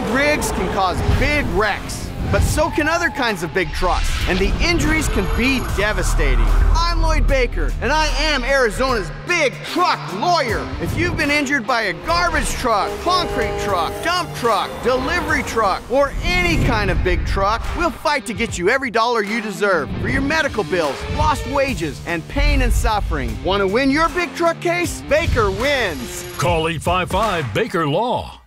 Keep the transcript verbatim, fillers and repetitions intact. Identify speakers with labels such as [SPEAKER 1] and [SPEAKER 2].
[SPEAKER 1] Big rigs can cause big wrecks, but so can other kinds of big trucks, and the injuries can be devastating. I'm Lloyd Baker, and I am Arizona's big truck lawyer. If you've been injured by a garbage truck, concrete truck, dump truck, delivery truck, or any kind of big truck, we'll fight to get you every dollar you deserve for your medical bills, lost wages, and pain and suffering. Want to win your big truck case? Baker wins.
[SPEAKER 2] Call eight five five Baker Law.